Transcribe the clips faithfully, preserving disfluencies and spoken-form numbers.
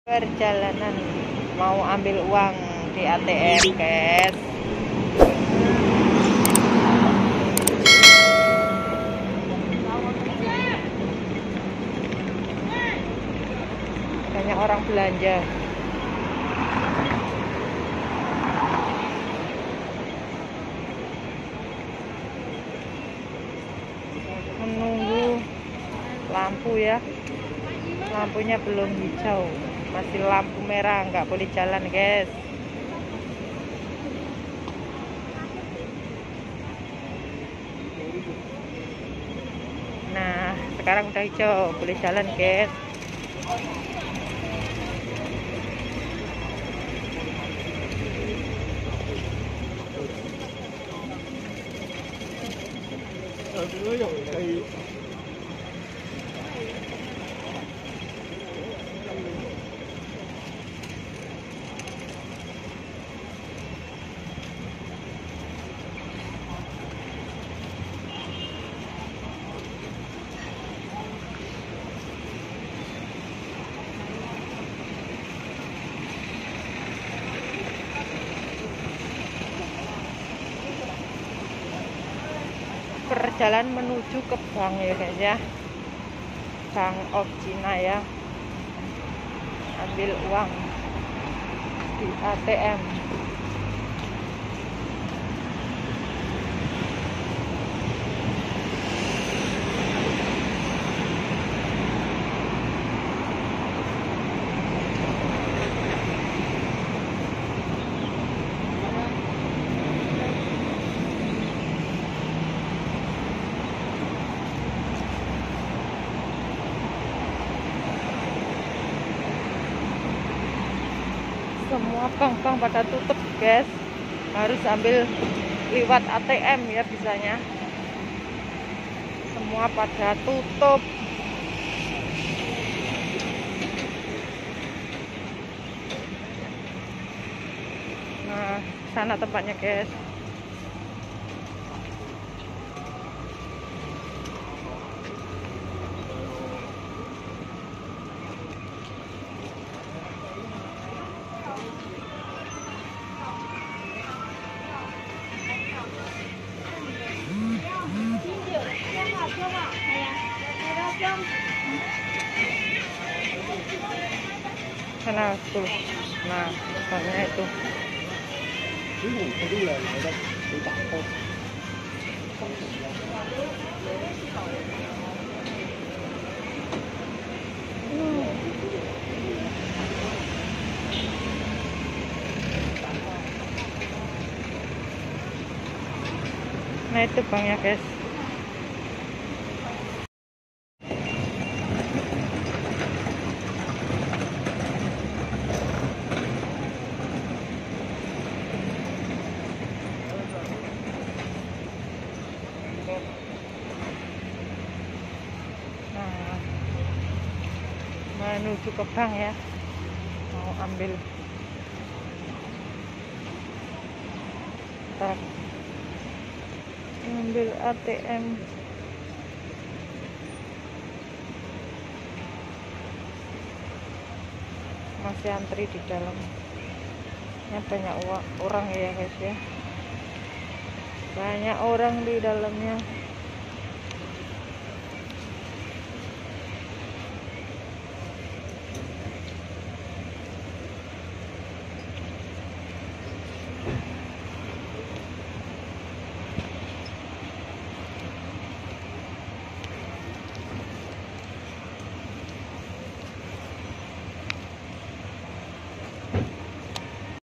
Perjalanan mau ambil uang di A T M, guys. Banyak orang belanja. Menunggu lampu ya. Lampunya belum hijau. Masih lampu merah, nggak boleh jalan, guys. Nah, sekarang udah hijau, boleh jalan, guys. Perjalanan menuju ke bank ya, guys ya. Bank of China ya. Ambil uang di A T M. Semua bank-bank pada tutup, guys. Harus ambil lewat A T M ya bisanya. Semua pada tutup. Nah, sana tempatnya, guys. Sana tuh, nah banknya itu. Nah itu banknya, guys. Nah, menuju ke bank ya, mau ambil tak ambil A T M. Masih antri di dalam. Ya, banyak orang ya, guys ya. Banyak orang di dalamnya.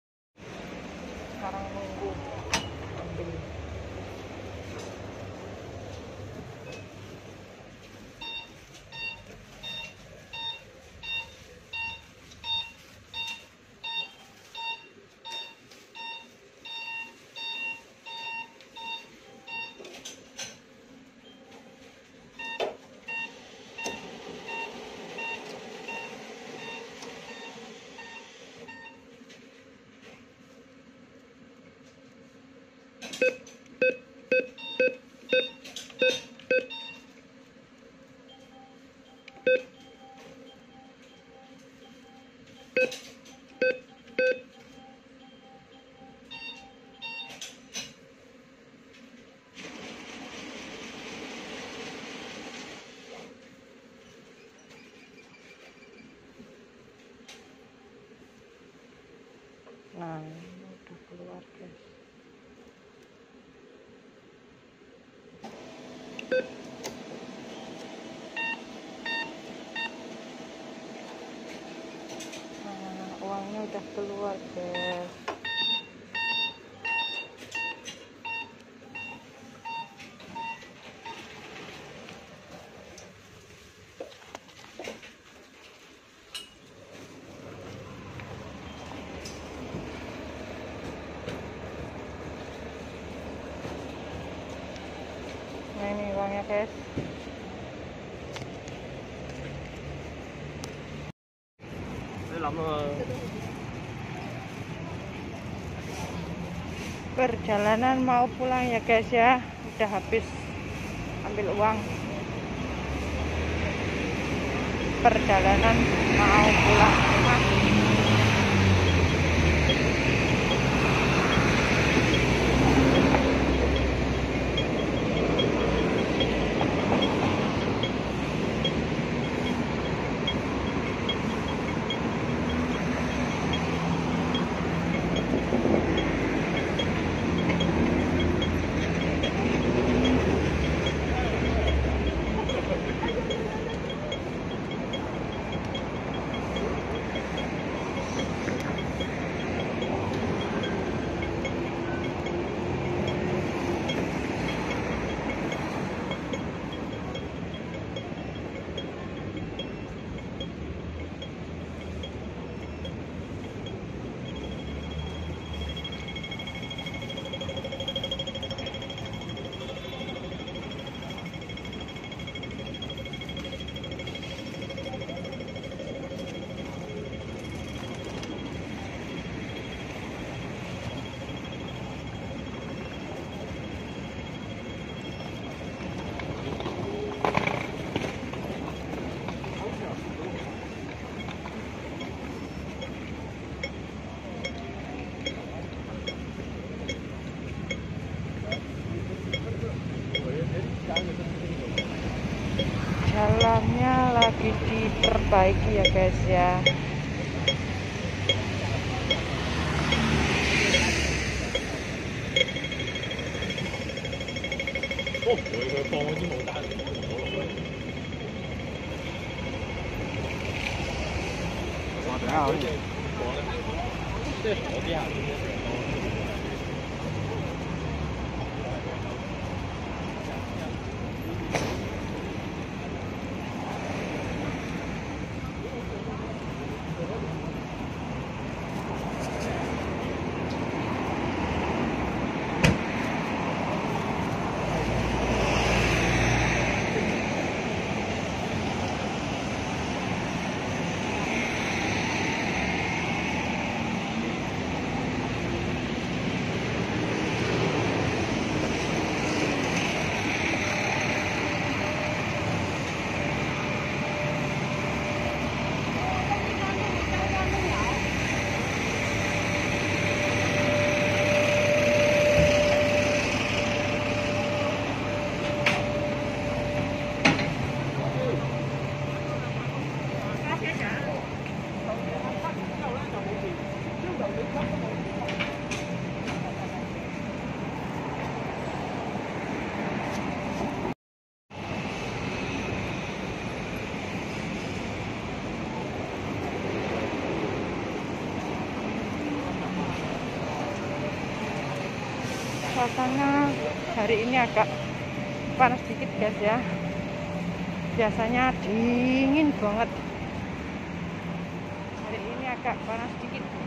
Sekarang nunggu ambil Nah, udah keluar guys. Nah, uangnya udah keluar guys. Nah, ini uangnya guys. Perjalanan mau pulang ya guys ya, udah habis ambil uang. Perjalanan mau pulang rumah. Jalannya lagi diperbaiki ya guys ya. 哦，我呢個放嗰支冇單，冇落去。哇！等下，即係講咧，即係嗰啲客人。 Suasana hari ini agak panas dikit guys ya. Biasanya dingin banget. Hari ini agak panas dikit.